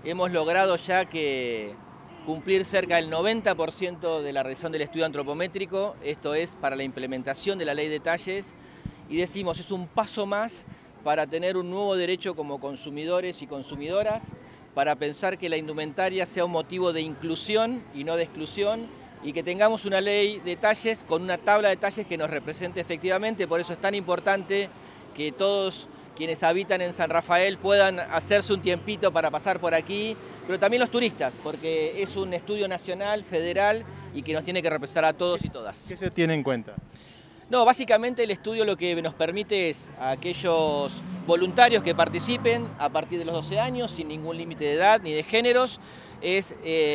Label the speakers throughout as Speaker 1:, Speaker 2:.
Speaker 1: hemos logrado ya que cumplir cerca del 90% de la realización del estudio antropométrico, esto es para la implementación de la ley de talles, y decimos es un paso más para tener un nuevo derecho como consumidores y consumidoras, para pensar que la indumentaria sea un motivo de inclusión y no de exclusión, y que tengamos una ley de talles con una tabla de talles que nos represente efectivamente. Por eso es tan importante que todos quienes habitan en San Rafael puedan hacerse un tiempito para pasar por aquí, pero también los turistas, porque es un estudio nacional, federal, y que nos tiene que representar a todos y todas.
Speaker 2: ¿Qué se tiene en cuenta?
Speaker 1: No, básicamente el estudio lo que nos permite es a aquellos voluntarios que participen a partir de los 12 años, sin ningún límite de edad ni de géneros, es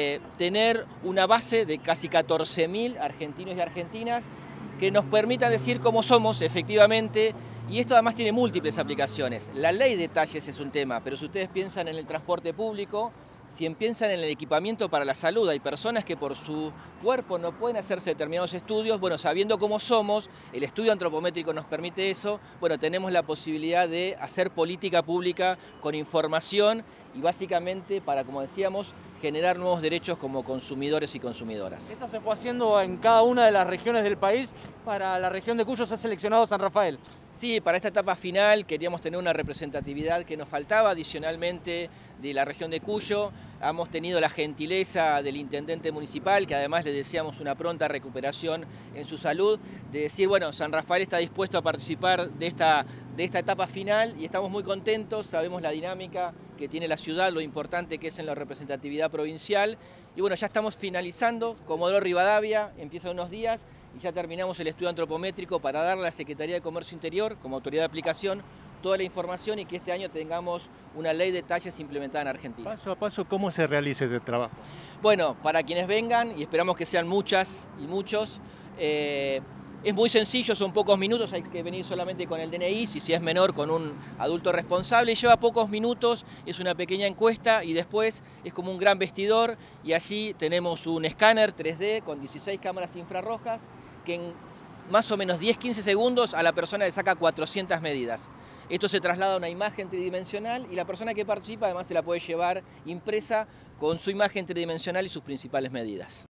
Speaker 1: tener una base de casi 14.000 argentinos y argentinas que nos permitan decir cómo somos efectivamente, y esto además tiene múltiples aplicaciones. La ley de talles es un tema, pero si ustedes piensan en el transporte público, si piensan en el equipamiento para la salud, hay personas que por su cuerpo no pueden hacerse determinados estudios. Bueno, sabiendo cómo somos, el estudio antropométrico nos permite eso. Bueno, tenemos la posibilidad de hacer política pública con información y básicamente para, como decíamos, generar nuevos derechos como consumidores y consumidoras.
Speaker 3: Esto se fue haciendo en cada una de las regiones del país. Para la región de Cuyo se ha seleccionado San Rafael.
Speaker 1: Sí, para esta etapa final queríamos tener una representatividad que nos faltaba adicionalmente de la región de Cuyo. Hemos tenido la gentileza del intendente municipal, que además le deseamos una pronta recuperación en su salud, de decir, bueno, San Rafael está dispuesto a participar de esta etapa final y estamos muy contentos, sabemos la dinámica que tiene la ciudad, lo importante que es en la representatividad provincial. Y bueno, ya estamos finalizando, Comodoro Rivadavia, empieza en unos días, y ya terminamos el estudio antropométrico para darle a la Secretaría de Comercio Interior, como autoridad de aplicación, toda la información y que este año tengamos una ley de talles implementada en Argentina.
Speaker 2: Paso a paso, ¿cómo se realiza este trabajo?
Speaker 1: Bueno, para quienes vengan, y esperamos que sean muchas y muchos, es muy sencillo, son pocos minutos, hay que venir solamente con el DNI, si es menor con un adulto responsable, lleva pocos minutos, es una pequeña encuesta y después es como un gran vestidor y allí tenemos un escáner 3D con 16 cámaras infrarrojas que en más o menos 10-15 segundos a la persona le saca 400 medidas. Esto se traslada a una imagen tridimensional y la persona que participa además se la puede llevar impresa con su imagen tridimensional y sus principales medidas.